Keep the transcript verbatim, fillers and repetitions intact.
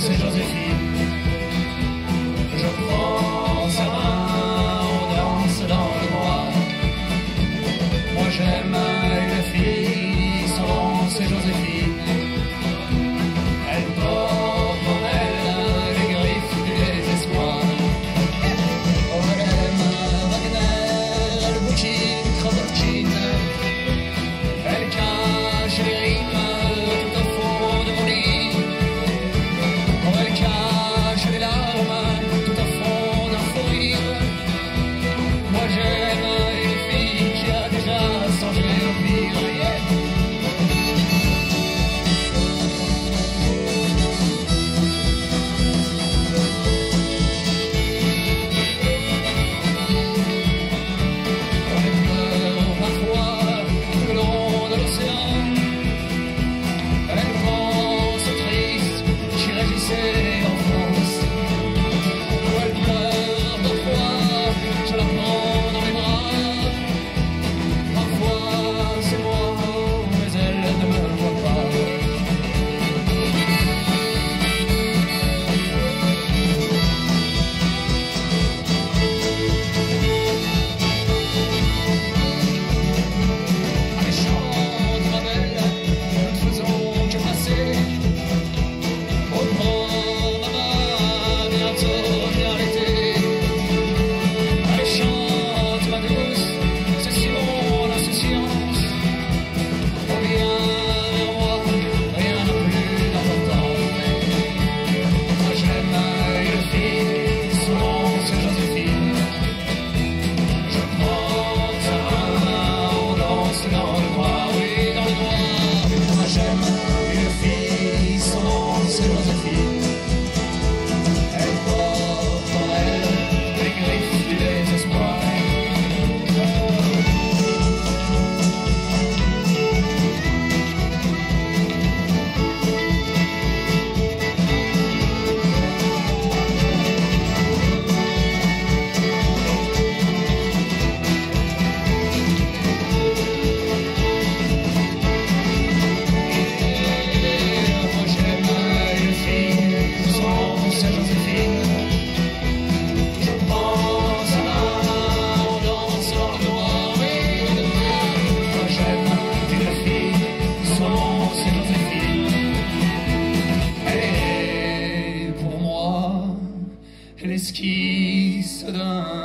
c'est Joséphine. Je prends sa main, on danse dans le noir. Moi j'aime une fille, son nom c'est Joséphine. Elle porte en elle les griffes du désespoir. Oh, elle aime Wagner, le bouquin, Kropotkin. Elle cache les rimes tout au fond de mon lit. Oh, elle cache les larmes tout au fond d'un fou rire. Moi j'aime une fille qui a déjà songé au pire. Yeah. Elle pleure parfois tout le long de l'océan. Elle pense au triste qui régissait en France. Oh, elle pleure parfois, je la prends dans mes bras. Parfois c'est moi, mais elle ne me voit pas. Allez chante ma belle, nous ne faisons que passer. Oh prends ma main, bientôt vient l'été. Allez chante ma douce, c'est si mon insouciance. Reviens vers moi, rien n'a plus d'importance. Moi j'aime une fille, son nom c'est Joséphine. Je prends sa main, on danse dans le noir, oui dans le noir. Moi j'aime une fille, son nom c'est Joséphine. Elle porte en elle les griffes du désespoir. Moi j'aime une fille, son nom c'est Joséphine. Je prends sa main, on danse dans le noir, oui. Moi j'aime une fille, son nom c'est Joséphine. Elle est pour moi l'esquisse d'un